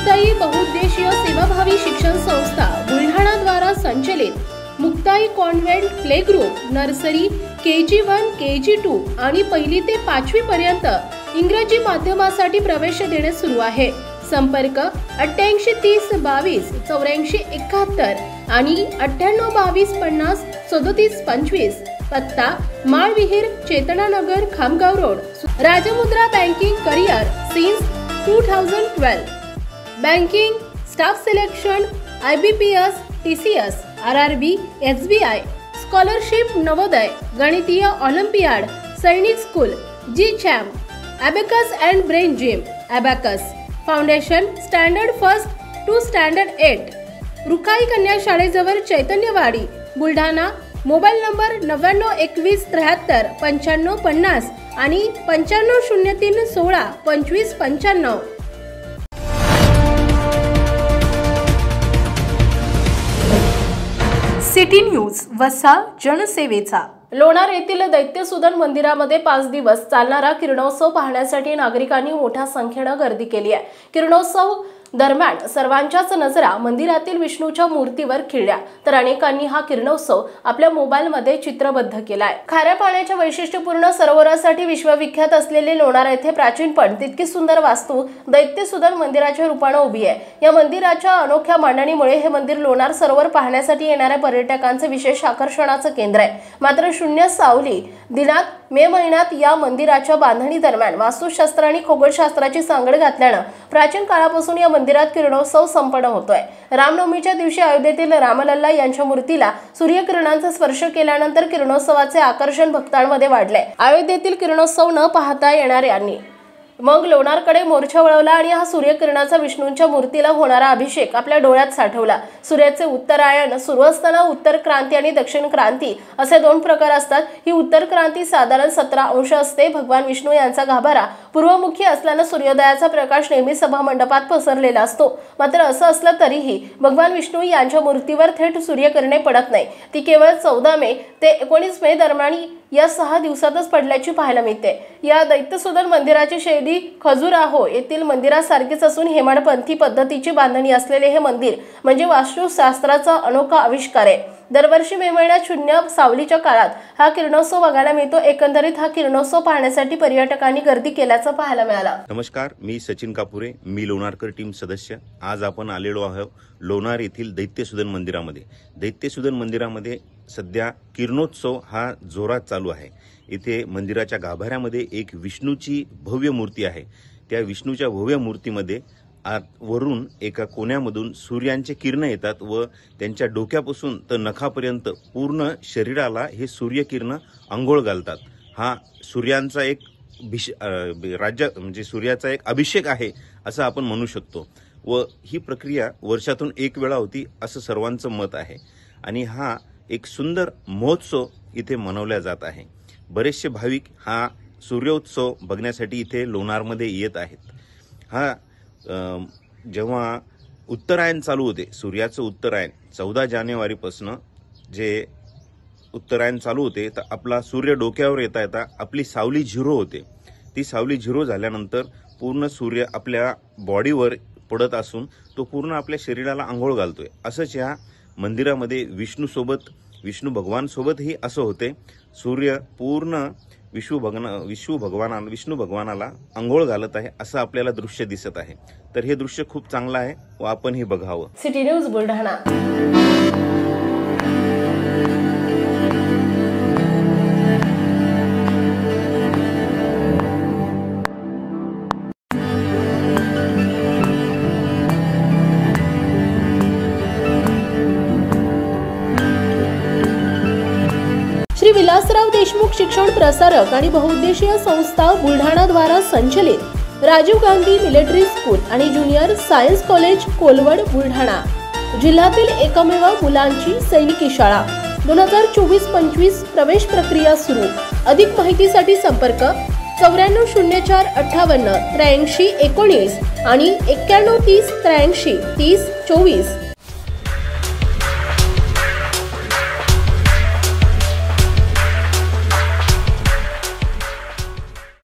मुक्ताई बहुउद्देशीय सेवाभावी शिक्षण संस्था बुलढाणा द्वारा संचलित Muktai convent play group nursery KG1 KG2 आणि 1ली ते 5वी पर्यंत इंग्रजी माध्यमासाठी प्रवेश देणे सुरू आहे। संपर्क 88 30 22 84 71 आणि 98 22 50 37 25। पत्ता Malvihir Chetananagar Khamgaon road. Rajmudra banking career since 2012। Banking staff selection IBPS TCS RRB SBI scholarship Navodaya गणितीय olympiad Sainik school GCHAM Abacus and Brain Gym Abacus foundation standard first to standard 8 Rukhai कन्या शाळेजवळ चैतन्यवाडी बुलढाणा। मोबाईल नंबर 99 21 73 95 50 आणि 95 03 16 25 95। सिटी न्यूज वसा जनसेवेचा। लोणार येथील दैत्यसुदन मंदिरामध्ये 5 दिवस चालणारा किरणोत्सव पाहण्यासाठी नागरिकांनी मोठ्या संख्येने गर्दी केली आहे। किरणोत्सव दरम्यान सर्वांच्याच नजरा मंदिरातील विष्णूच्या मूर्तीवर खिळल्या, तर अनेकांनी हा किरणोत्सव आपल्या मोबाईलमध्ये चित्रबद्ध केलाय। खाऱ्या पाण्याच्या वैशिष्ट्यपूर्ण सरोवरासाठी विश्वविख्यात असलेले लोणार येथे प्राचीन पण तितकी सुंदर वास्तू दैत्यसुदन मंदिराच्या रूपाने उभी आहे। या मंदिराच्या अनोख्या मांडणीमुळे हे मंदिर लोणार सरोवर पाहण्यासाठी येणाऱ्या पर्यटकांचे विशेष आकर्षणाचे केंद्र आहे। मात्र शून्य सावली दिनात मे महिन्यात या मंदिराच्या बांधणी दरम्यान वास्तुशास्त्र आणि खगोलशास्त्राची सांगड घातल्याने प्राचीन काळापासून या मंदिरात किरणोत्सव संपन्न होतोय। रामनवमीच्या दिवशी अयोध्येतील रामलल्ला यांच्या मूर्तीला सूर्यकिरणांचा स्पर्श केल्यानंतर किरणोत्सवाचे आकर्षण भक्तांमध्ये वाढले। अयोध्येतील किरणोत्सव न पाहता येणाऱ्यांनी मग लोणारकडे मोर्चा वळवला आणि हा सूर्यकिरणाचा विष्णूंच्या मूर्तीला होणारा अभिषेक आपल्या डोळ्यात साठवला। सूर्याचे उत्तरायण सुरू असताना उत्तर क्रांती आणि दक्षिण क्रांती असे 2 प्रकार असतात। ही उत्तर क्रांती साधारण 17 अंश असते। भगवान विष्णू यांचा गाभारा पूर्वमुखी असल्याने सूर्योदयाचा प्रकाश नेहमी सभामंडपात पसरलेला असतो। मात्र असं असलं तरीही भगवान विष्णू यांच्या मूर्तीवर थेट सूर्यकिरणे पडत नाही। ती केवळ 14 मे ते 19 मे दरम्यान या 6 दिवसातच पडल्याची पाहायला मिळते। या दैत्यसुदन मंदिराची शैली खजुराहो येथील मंदिरासारखीच असून हेमाडपंथी पद्धतीची बांधणी असलेले हे मंदिर म्हणजे वास्तुशास्त्राचा अनोखा आविष्कार आहे। दरवर्षी मे महिन्यात शून्य सावलीच्या काळात हा किरणोत्सव बघायला मिळतो। एकंदरीत हा किरणोत्सव पाहण्यासाठी पर्यटकांनी गर्दी केल्याचं पाहायला मिळालं। नमस्कार, मी सचिन कापुरे, मी लोणारकर टीम सदस्य। आज आपण आलेलो आहोत लोणार येथील दैत्यसुदन मंदिरामध्ये। दैत्यसुदन मंदिरामध्ये सध्या किरणोत्सव हा जोरात चालू आहे। इथे मंदिराच्या गाभाऱ्यामध्ये एक विष्णूची भव्य मूर्ती आहे। त्या विष्णूच्या भव्य मूर्तीमध्ये वरून एका कोण्यामधून सूर्यांचे किरण येतात व त्यांच्या डोक्यापासून तर नखापर्यंत पूर्ण शरीराला हे सूर्यकिरण अंघोळ घालतात। हा सूर्यांचा एक म्हणजे सूर्याचा एक अभिषेक आहे असं आपण म्हणू शकतो व ही प्रक्रिया वर्षातून एक वेळा होती असं सर्वांचं मत आहे आणि हा एक सुंदर महोत्सव इथे मनवला जात आहे। बरेचसे भाविक हा सूर्योत्सव बघण्यासाठी इथे लोणारमध्ये येत आहेत। हा जेव्हा उत्तरायण चालू होते, सूर्याचं उत्तरायण 14 जानेवारीपासून जे उत्तरायण चालू होते तर आपला सूर्य डोक्यावर येता येता आपली सावली 0 होते। ती सावली 0 झाल्यानंतर पूर्ण सूर्य आपल्या बॉडीवर पडत असून तो पूर्ण आपल्या शरीराला अंघोळ घालतोय। असंच या मंदिरामध्ये विष्णू भगवान सोबतही असं होते। सूर्य पूर्ण विष्णू भगवानाला अंघोळ घालत आहे असं आपल्याला दृश्य दिसत आहे। तर हे दृश्य खूप चांगलं आहे व आपण हे बघावं। City news Buldhana. श्री विलासराव देशमुख शिक्षण प्रसारक आणि बहुउद्देशीय संस्था बुलढाणा द्वारा संचलित राजीव गांधी मिलिटरी स्कूल आणि junior science college Kolwad Buldhana जिल्ह्यातील एकमेव मुलांची सैनिकी शाळा। 2024-25 प्रवेश प्रक्रिया सुरू। अधिक माहितीसाठी संपर्क 9404 58 83 19 आणि 91 30 83 30 24।